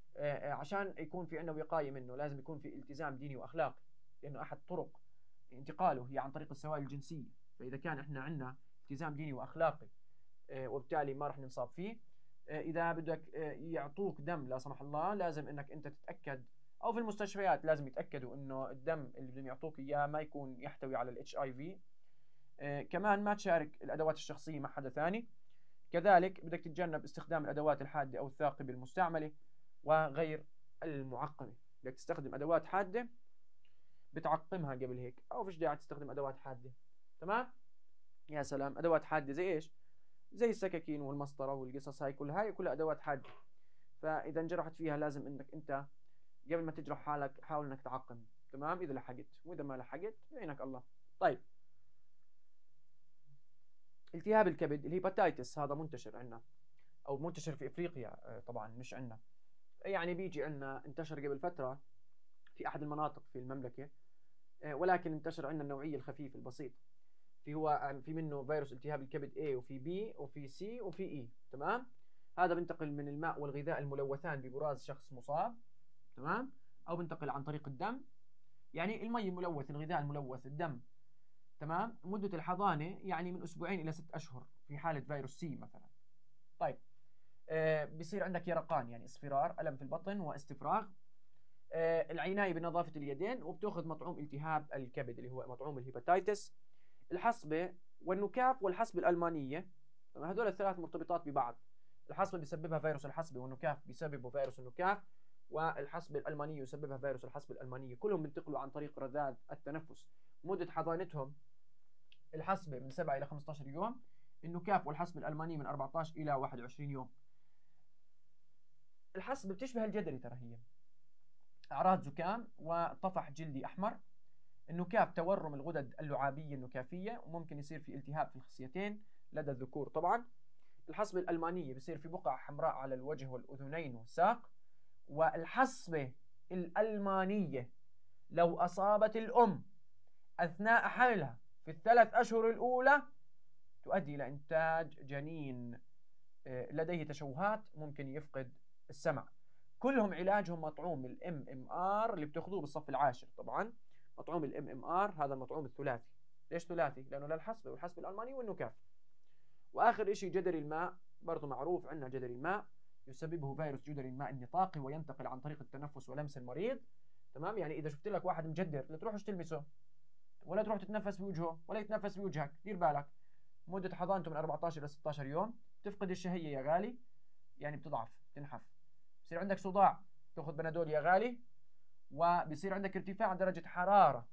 عشان يكون في عندنا وقاية منه لازم يكون في التزام ديني وأخلاقي، لأنه أحد طرق انتقاله هي عن طريق السوائل الجنسية. فإذا كان إحنا عندنا التزام ديني وأخلاقي، وبالتالي ما رح ننصاب فيه. إذا بدك يعطوك دم لا سمح الله، لازم إنك أنت تتأكد، أو في المستشفيات لازم يتأكدوا إنه الدم اللي بدهم يعطوك إياه ما يكون يحتوي على الاتش اي في. كمان ما تشارك الأدوات الشخصية مع حدا ثاني. كذلك بدك تتجنب استخدام الأدوات الحادة أو الثاقبة المستعملة وغير المعقمة. بدك تستخدم أدوات حادة بتعقمها قبل هيك، أو فيش داعي تستخدم أدوات حادة. تمام. يا سلام. أدوات حادة زي إيش؟ زي السكاكين والمسطرة والقصص، هاي كلها هاي كلها أدوات حادة. فإذا انجرحت فيها لازم إنك أنت قبل ما تجرح حالك حاول إنك تعقم. تمام. إذا لحقت، وإذا ما لحقت يعينك الله. طيب، التهاب الكبد الهيباتيتس هذا منتشر عندنا، أو منتشر في إفريقيا طبعا مش عندنا، يعني بيجي عندنا، انتشر قبل فترة في أحد المناطق في المملكة، ولكن انتشر عندنا النوعية الخفيف البسيط. في هو في منه فيروس التهاب الكبد A، وفي B، وفي C، وفي E. تمام. هذا بنتقل من الماء والغذاء الملوثان ببراز شخص مصاب. تمام. أو بنتقل عن طريق الدم، يعني المي الملوث، الغذاء الملوث، الدم. تمام. مدة الحضانة يعني من أسبوعين إلى ست أشهر في حالة فيروس سي مثلا. طيب، آه بيصير عندك يرقان يعني اصفرار، ألم في البطن واستفراغ. آه العناية بنظافة اليدين، وبتأخذ مطعوم التهاب الكبد اللي هو مطعوم الهيباتيتس. الحصبة والنكاف والحصبة الألمانية، هذول الثلاث مرتبطات ببعض. الحصبة بيسببها فيروس الحصبة، والنكاف بيسببه فيروس النكاف، والحصبة الألمانية يسببها فيروس الحصبة الألمانية. كلهم بينتقلوا عن طريق رذاذ التنفس. مدة حضانتهم الحصبة من سبعة إلى خمسة عشر يوم، النكاف والحصبة الألمانية من أربعة عشر إلى واحد وعشرين يوم. الحصبة بتشبه الجدري ترى هي، أعراض زكام وطفح جلدي أحمر. النكاف تورم الغدد اللعابية النكافية، وممكن يصير في التهاب في الخصيتين لدى الذكور طبعا. الحصبة الألمانية بصير في بقع حمراء على الوجه والأذنين والساق. والحصبة الألمانية لو أصابت الأم أثناء حملها في الثلاث أشهر الأولى تؤدي إلى إنتاج جنين لديه تشوهات، ممكن يفقد السمع. كلهم علاجهم مطعوم الام ام ار اللي بتاخذوه بالصف العاشر. طبعا مطعوم الام ام ار هذا المطعوم الثلاثي. ليش ثلاثي؟ لانه للحصبه والحصبه الالماني والنكاف. واخر شيء جدري الماء، برضه معروف عندنا جدري الماء يسببه فيروس جدري الماء النطاقي وينتقل عن طريق التنفس ولمس المريض. تمام؟ يعني اذا شفت لك واحد مجدر لا تروحش تلمسه ولا تروح تتنفس بوجهه ولا يتنفس بوجهك. دير بالك مده حضانته من أربعة عشر الى ستة عشر يوم. تفقد الشهيه يا غالي، يعني بتضعف تنحف. بصير عندك صداع تاخذ بنادول يا غالي. وبصير عندك ارتفاع درجه حراره،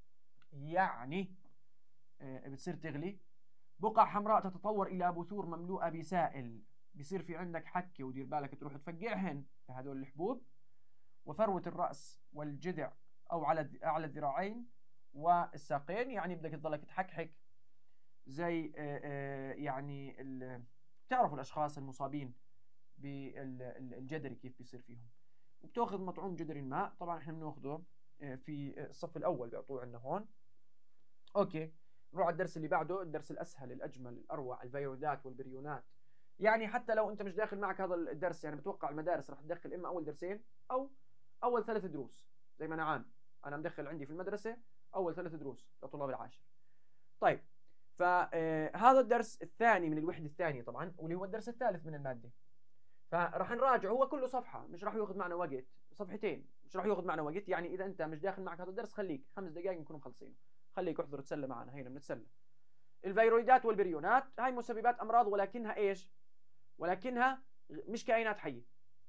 يعني بتصير تغلي. بقع حمراء تتطور الى بثور مملوءه بسائل. بصير في عندك حكه، ودير بالك تروح تفقعهن هذول الحبوب. وفروه الراس والجذع او على اعلى الذراعين والساقين، يعني بدك تضلك تحكحك زي يعني بتعرفوا الاشخاص المصابين بالجدري كيف بيصير فيهم. وبتاخذ مطعوم جدري الماء. طبعا احنا بناخذه في الصف الاول بيعطوه عندنا هون. اوكي، نروح على الدرس اللي بعده، الدرس الاسهل الاجمل الاروع، الفيرويدات والبريونات. يعني حتى لو انت مش داخل معك هذا الدرس، يعني بتوقع المدارس راح تدخل اما اول درسين او اول ثلاث دروس. زي ما انا عام انا مدخل عندي في المدرسه اول ثلاث دروس لطلاب العاشر. طيب، فهذا الدرس الثاني من الوحده الثانيه طبعا، واللي هو الدرس الثالث من الماده. فراح نراجع، هو كله صفحه، مش راح ياخذ معنا وقت، صفحتين مش راح ياخذ معنا وقت. يعني اذا انت مش داخل معك هذا الدرس خليك خمس دقائق نكون مخلصينه. خليك احضر تسلى معنا، هينا بنتسلى. الفيرويدات والبريونات هاي مسببات امراض، ولكنها ايش؟ ولكنها مش كائنات حيه.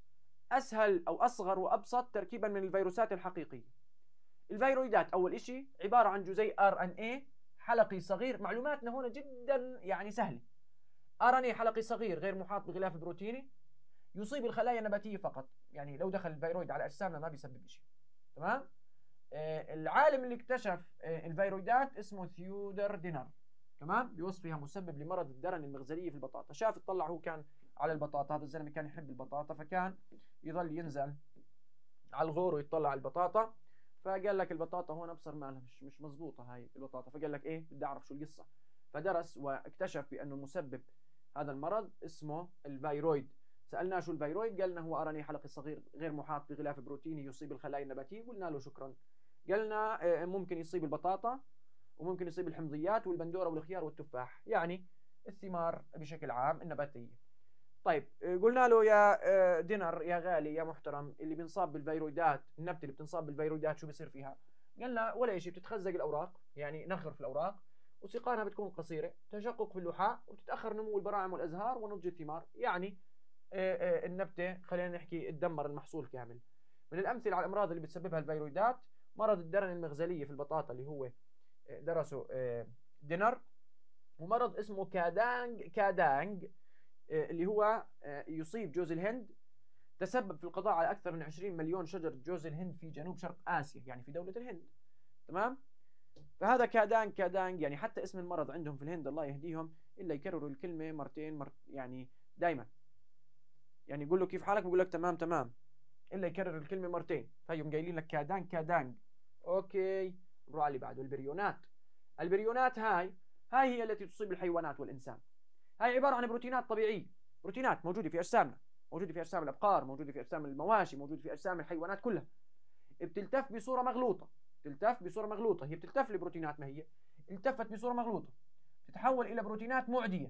اسهل او اصغر وابسط تركيبا من الفيروسات الحقيقيه. الفيرويدات اول شيء عباره عن جزيء ار ان اي حلقي صغير. معلوماتنا هنا جدا يعني سهله. ار ان اي حلقي صغير غير محاط بغلاف بروتيني يصيب الخلايا النباتيه فقط. يعني لو دخل الفيرويد على اجسامنا ما بيسبب شيء. تمام؟ آه العالم اللي اكتشف آه الفيرويدات اسمه ثيودر دينر. تمام؟ بوصفها مسبب لمرض الدرن المغزليه في البطاطا. شاف اطلع، هو كان على البطاطا، هذا الزلمه كان يحب البطاطا، فكان يظل ينزل على الغور ويطلع على البطاطا. فقال لك البطاطا هون ابصر مالها مش مش مضبوطه هاي البطاطا. فقال لك ايه، بدي اعرف شو القصه. فدرس واكتشف بانه المسبب هذا المرض اسمه الفيرويد. سالناه شو الفيرويد؟ قال لنا هو ار ان اي حلقي صغير غير محاط بغلاف بروتيني يصيب الخلايا النباتيه. قلنا له شكرا. قالنا ممكن يصيب البطاطا وممكن يصيب الحمضيات والبندوره والخيار والتفاح، يعني الثمار بشكل عام النباتيه. طيب، قلنا له يا دينر يا غالي يا محترم، اللي بينصاب بالفيرويدات، النبته اللي بتنصاب بالفيرويدات شو بيصير فيها؟ قالنا ولا شيء، بتتخزق الاوراق، يعني نخر في الاوراق، وسقانها بتكون قصيره، تشقق في اللحاء، وتتاخر نمو البراعم والازهار ونضج الثمار. يعني النبته خلينا نحكي تدمر المحصول كامل. من الامثله على الامراض اللي بتسببها الفيرويدات مرض الدرن المغزليه في البطاطا اللي هو درسه دينر، ومرض اسمه كادانج كادانج اللي هو يصيب جوز الهند. تسبب في القضاء على اكثر من عشرين مليون شجر جوز الهند في جنوب شرق اسيا، يعني في دوله الهند. تمام؟ فهذا كادانج كادانج، يعني حتى اسم المرض عندهم في الهند الله يهديهم الا يكرروا الكلمه مرتين مر... يعني دائما. يعني يقول له كيف حالك بقول لك تمام تمام، الا يكرر الكلمه مرتين. فيهم قايلين لك كادانج كادانج. اوكي، نروح على اللي بعده، البريونات. البريونات هاي هاي هي التي تصيب الحيوانات والانسان. هاي عباره عن بروتينات طبيعيه، بروتينات موجوده في اجسامنا، موجوده في اجسام الابقار، موجوده في اجسام المواشي، موجوده في اجسام الحيوانات كلها. بتلتف بصوره مغلوطه، تلتف بصوره مغلوطه. هي بتلتف البروتينات، ما هي التفت بصوره مغلوطه تتحول الى بروتينات معديه،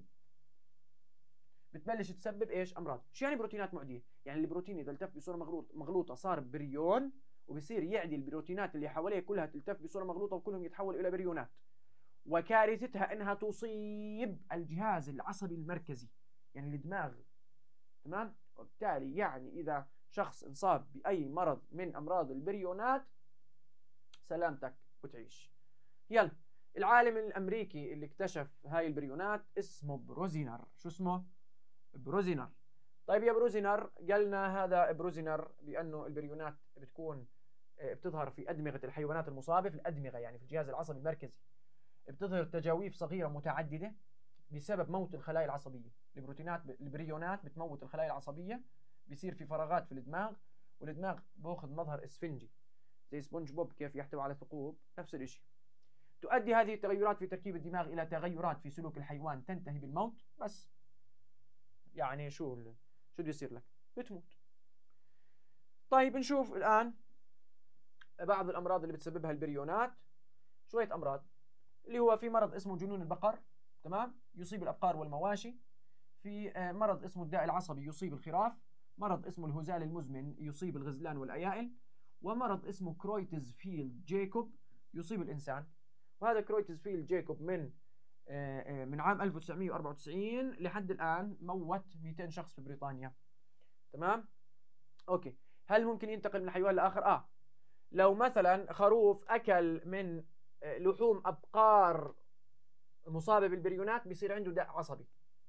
بتبلش تسبب ايش؟ امراض. شو يعني بروتينات معديه؟ يعني البروتين اذا التف بصوره مغلوط مغلوطه صار بريون، وبصير يعدي البروتينات اللي حواليه كلها تلتف بصوره مغلوطه وكلهم يتحولوا الى بريونات. وكارثتها انها تصيب الجهاز العصبي المركزي، يعني الدماغ. تمام؟ وبالتالي يعني اذا شخص انصاب باي مرض من امراض البريونات سلامتك وتعيش. يلا، العالم الامريكي اللي اكتشف هاي البريونات اسمه بروزينر. شو اسمه؟ بروزينر. طيب يا بروزينر، قالنا هذا بروزينر بانه البريونات بتكون بتظهر في ادمغه الحيوانات المصابه، في الادمغه يعني في الجهاز العصبي المركزي. بتظهر تجاويف صغيره متعدده بسبب موت الخلايا العصبيه. البروتينات البريونات بتموت الخلايا العصبيه، بيصير في فراغات في الدماغ، والدماغ باخذ مظهر اسفنجي زي سبونج بوب كيف يحتوي على ثقوب، نفس الشيء. تؤدي هذه التغيرات في تركيب الدماغ الى تغيرات في سلوك الحيوان تنتهي بالموت. بس يعني شو شو بده يصير لك؟ بتموت. طيب نشوف الآن بعض الأمراض اللي بتسببها البريونات. شوية أمراض، اللي هو في مرض اسمه جنون البقر، تمام، يصيب الأبقار والمواشي. في مرض اسمه الداء العصبي يصيب الخراف. مرض اسمه الهزال المزمن يصيب الغزلان والأيائل. ومرض اسمه كرويتز فيلد جيكوب يصيب الإنسان. وهذا كرويتز فيلد جيكوب من من عام ألف وتسعمئة وأربعة وتسعين لحد الآن موت مئتين شخص في بريطانيا. تمام؟ أوكي. هل ممكن ينتقل من حيوان لآخر؟ آه لو مثلا خروف أكل من لحوم أبقار مصابة بالبريونات بيصير عنده داء عصبي.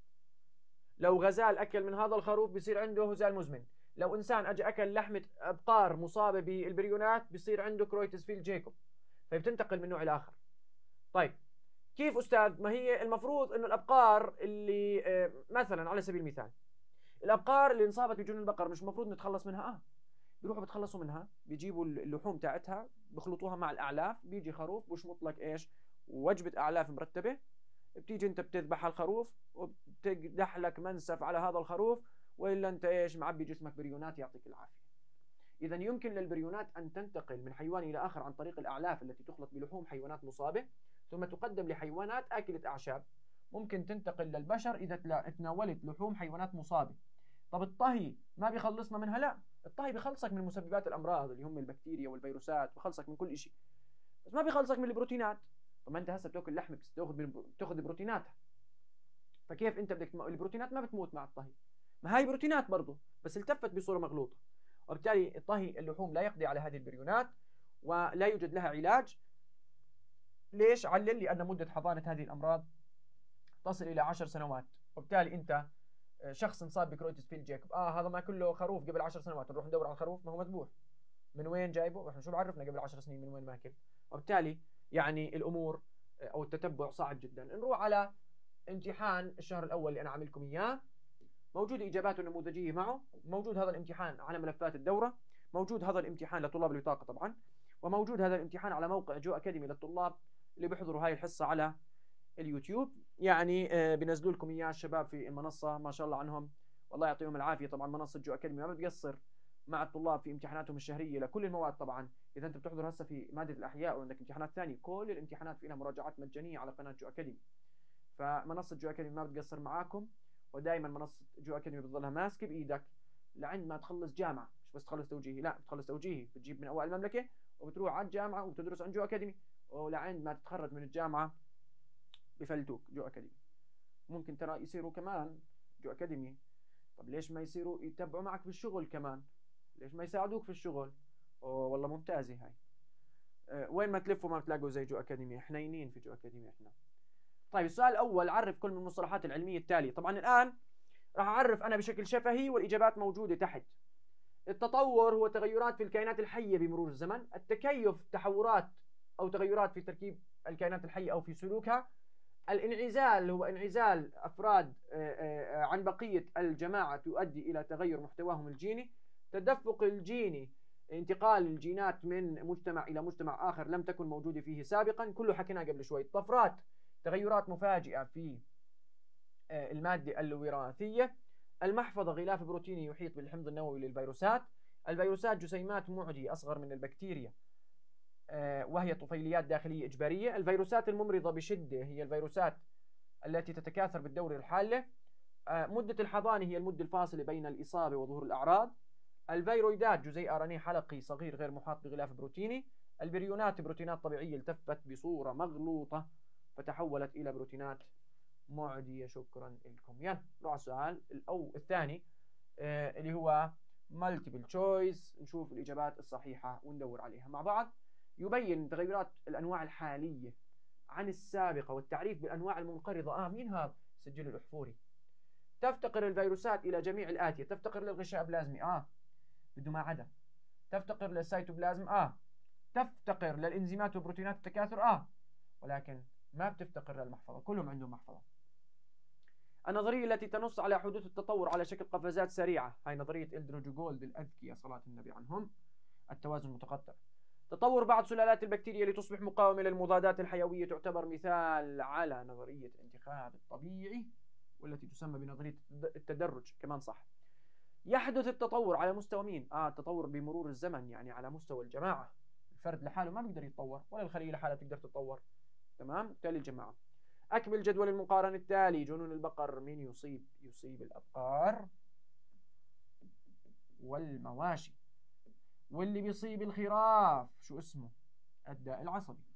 لو غزال أكل من هذا الخروف بيصير عنده هزال مزمن. لو إنسان أجى أكل لحمة أبقار مصابة بالبريونات بيصير عنده كرويتز فيلد جيكوب. فبتنتقل من نوع لآخر. طيب كيف أستاذ؟ ما هي المفروض إنه الأبقار اللي مثلا على سبيل المثال الأبقار اللي انصابت بجنون البقر مش المفروض نتخلص منها؟ آه بيروحوا بتخلصوا منها، بيجيبوا اللحوم تاعتها بخلطوها مع الأعلاف، بيجي خروف بشمط لك إيش؟ وجبة أعلاف مرتبة. بتيجي أنت بتذبح الخروف وبتقدح لك منسف على هذا الخروف، وإلا أنت إيش؟ معبي جسمك بريونات، يعطيك العافية. إذا يمكن للبريونات أن تنتقل من حيوان إلى آخر عن طريق الأعلاف التي تخلط بلحوم حيوانات مصابة، ثم تقدم لحيوانات آكلة أعشاب. ممكن تنتقل للبشر إذا تناولت لحوم حيوانات مصابة. طب الطهي ما بيخلصنا منها؟ لا، الطهي بيخلصك من مسببات الأمراض اللي هم البكتيريا والفيروسات، بيخلصك من كل شيء، بس ما بيخلصك من البروتينات. طب ما أنت هسه بتاكل لحمة بتاخذ بتاخذ بروتيناتها، فكيف أنت بدك البروتينات ما بتموت مع الطهي؟ ما هي بروتينات برضه بس التفت بصورة مغلوطة. وبالتالي طهي اللحوم لا يقضي على هذه البريونات ولا يوجد لها علاج. ليش؟ علل لأن مدة حضانة هذه الأمراض تصل إلى عشر سنوات. وبالتالي أنت شخص انصاب بكرويتز فيلد جيكوب، اه هذا ما كله خروف قبل عشر سنوات، نروح ندور على الخروف، ما هو مذبوح، من وين جايبه؟ احنا شو بعرفنا قبل عشر سنين من وين ماكل؟ وبالتالي يعني الامور او التتبع صعب جدا. نروح على امتحان الشهر الاول اللي انا عامل لكم اياه، موجود اجاباته النموذجيه معه، موجود هذا الامتحان على ملفات الدوره، موجود هذا الامتحان لطلاب البطاقه طبعا، وموجود هذا الامتحان على موقع جو اكاديمي للطلاب اللي بيحضروا هاي الحصه على اليوتيوب. يعني بنزلوا لكم اياه الشباب في المنصه، ما شاء الله عنهم، والله يعطيهم العافيه. طبعا منصه جو اكاديمي ما بتقصر مع الطلاب في امتحاناتهم الشهريه لكل المواد. طبعا اذا انت بتحضر هسه في ماده الاحياء وعندك امتحانات ثانيه، كل الامتحانات في لها مراجعات مجانيه على قناه جو اكاديمي. فمنصه جو اكاديمي ما بتقصر معاكم، ودائما منصه جو اكاديمي بتضلها ماسكه بايدك لعند ما تخلص جامعه، مش بس تخلص توجيهي، لا بتخلص توجيهي بتجيب من اوائل المملكه وبتروح على الجامعه وبتدرس عند جو اكاديمي، ولعند ما تتخرج من الجامعه بفلتوك جو اكاديمي. ممكن ترى يصيروا كمان جو اكاديمي، طب ليش ما يصيروا يتبعوا معك في الشغل كمان؟ ليش ما يساعدوك في الشغل؟ اوه والله ممتازه هاي. أه وين ما تلفوا ما بتلاقوا زي جو اكاديمي، حنينين في جو اكاديمي احنا. طيب السؤال الاول، عرف كل من المصطلحات العلميه التاليه. طبعا الان راح اعرف انا بشكل شفهي والاجابات موجوده تحت. التطور هو تغيرات في الكائنات الحيه بمرور الزمن. التكيف تحورات او تغيرات في تركيب الكائنات الحيه او في سلوكها. الانعزال هو انعزال أفراد عن بقية الجماعة تؤدي إلى تغير محتواهم الجيني. تدفق الجيني انتقال الجينات من مجتمع إلى مجتمع آخر لم تكن موجودة فيه سابقا، كله حكيناه قبل شوي. طفرات تغيرات مفاجئة في المادة الوراثية. المحفظة غلاف بروتيني يحيط بالحمض النووي للفيروسات. الفيروسات جسيمات معدية أصغر من البكتيريا وهي طفيليات داخلية إجبارية. الفيروسات الممرضة بشدة هي الفيروسات التي تتكاثر بالدورة الحالة. مدة الحضانة هي المدة الفاصلة بين الإصابة وظهور الأعراض. الفيرويدات جزيء آر إن إيه حلقي صغير غير محاط بغلاف بروتيني. البريونات بروتينات طبيعية التفت بصورة مغلوطة فتحولت إلى بروتينات معدية. شكرا لكم. يلا نروح على السؤال الأو الثاني آه اللي هو multiple choice، نشوف الإجابات الصحيحة وندور عليها مع بعض. يبين تغيرات الأنواع الحالية عن السابقة والتعريف بالأنواع المنقرضة. آه مين هذا؟ سجل الأحفوري. تفتقر الفيروسات إلى جميع الآتية. تفتقر للغشاء بلازمي، آه بده ما عدا. تفتقر للسيتوبلازم، آه تفتقر للإنزيمات وبروتينات التكاثر، آه ولكن ما بتفتقر للمحفظة. كلهم عندهم محفظة. النظرية التي تنص على حدوث التطور على شكل قفزات سريعة، هاي نظرية إلدروجو جولد الأذكياء صلاة النبي عنهم. التوازن المتقطع. تطور بعض سلالات البكتيريا لتصبح مقاومة للمضادات الحيوية تعتبر مثال على نظرية الانتخاب الطبيعي والتي تسمى بنظرية التدرج كمان صح. يحدث التطور على مستوى مين؟ آه التطور بمرور الزمن، يعني على مستوى الجماعة. الفرد لحاله ما بيقدر يتطور، ولا الخلية لحالها بتقدر تتطور. تمام؟ بالتالي الجماعة. أكمل جدول المقارنة التالي. جنون البقر مين يصيب؟ يصيب الأبقار والمواشي. واللي بيصيب الخراف شو اسمه؟ الداء العصبي.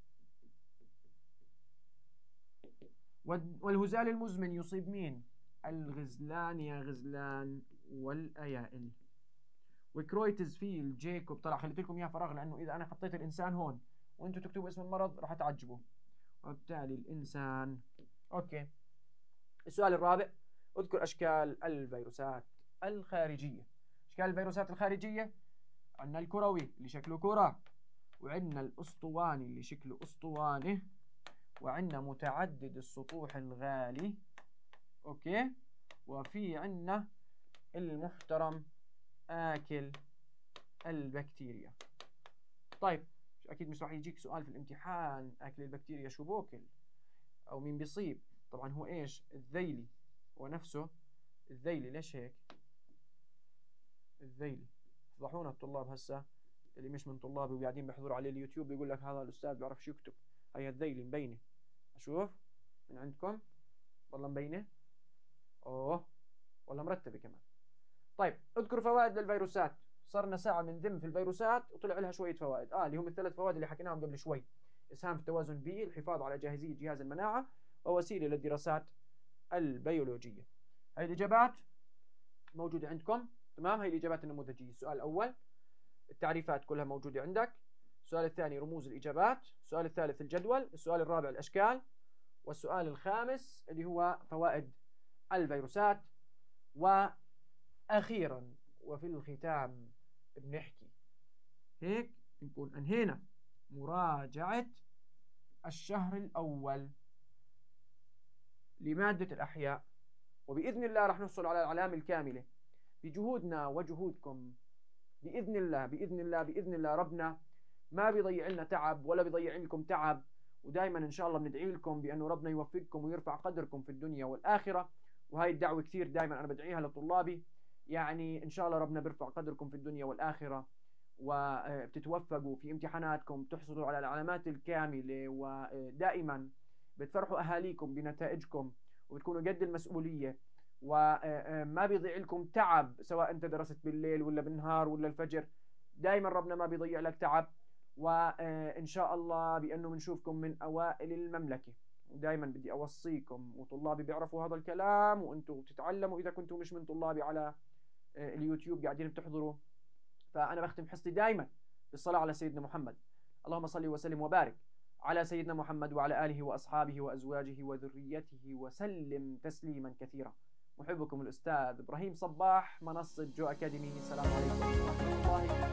والهزال المزمن يصيب مين؟ الغزلان يا غزلان والأيائل. وكرويتز فيل جيكوب طلع، خليت لكم اياه فراغ لانه اذا انا حطيت الانسان هون وانتم تكتبوا اسم المرض راح تعجبوا. وبالتالي الانسان. اوكي. السؤال الرابع، اذكر اشكال الفيروسات الخارجيه. اشكال الفيروسات الخارجيه، عندنا الكروي اللي شكله كره، وعندنا الاسطواني اللي شكله اسطوانه، وعندنا متعدد السطوح الغالي. اوكي. وفي عندنا المحترم آكل البكتيريا. طيب أكيد مش راح يجيك سؤال في الامتحان آكل البكتيريا شو بوكل أو مين بيصيب. طبعا هو إيش؟ الذيلي. ونفسه الذيلي. ليش هيك؟ الذيلي. فضحونا الطلاب هسه اللي مش من طلابي وقاعدين بيحضروا عليه اليوتيوب بيقول لك هذا الأستاذ بيعرفش يكتب. هي الذيلي مبينة. أشوف من عندكم والله مبينة. أوه والله مرتبة كمان. طيب اذكر فوائد للفيروسات. صرنا ساعة من ذم في الفيروسات وطلع لها شوية فوائد. اه اللي هم الثلاث فوائد اللي حكيناهم قبل شوي. اسهام في التوازن البيئي، الحفاظ على جاهزية جهاز المناعة، ووسيلة للدراسات البيولوجية. هاي الإجابات موجودة عندكم. تمام. هاي الإجابات النموذجية. السؤال الأول التعريفات كلها موجودة عندك. السؤال الثاني رموز الإجابات. السؤال الثالث الجدول. السؤال الرابع الأشكال. والسؤال الخامس اللي هو فوائد الفيروسات. وأخيرا وفي الختام بنحكي هيك نكون أنهينا مراجعة الشهر الأول لمادة الأحياء، وبإذن الله راح نحصل على العلامة الكاملة بجهودنا وجهودكم. بإذن الله بإذن الله بإذن الله ربنا ما بيضيع لنا تعب ولا بيضيع لكم تعب، ودائما إن شاء الله بندعي لكم بأنه ربنا يوفقكم ويرفع قدركم في الدنيا والآخرة. وهاي الدعوة كثير دائما أنا بدعيها لطلابي، يعني إن شاء الله ربنا بيرفع قدركم في الدنيا والآخرة وبتتوفقوا في امتحاناتكم، تحصلوا على العلامات الكاملة، ودائما بتفرحوا أهاليكم بنتائجكم وبتكونوا قد المسؤولية، وما بيضيع لكم تعب سواء أنت درست بالليل ولا بالنهار ولا الفجر. دائما ربنا ما بيضيع لك تعب، وإن شاء الله بأنه بنشوفكم من أوائل المملكة. ودائما بدي أوصيكم، وطلابي بيعرفوا هذا الكلام وأنتم بتتعلموا إذا كنتم مش من طلابي على اليوتيوب قاعدين بتحضروا، فأنا بختم حصتي دائما بالصلاة على سيدنا محمد. اللهم صل وسلم وبارك على سيدنا محمد وعلى آله وأصحابه وأزواجه وذريته وسلم تسليما كثيرا. محبكم الأستاذ إبراهيم صباح، منصة جو أكاديمي. السلام عليكم ورحمة الله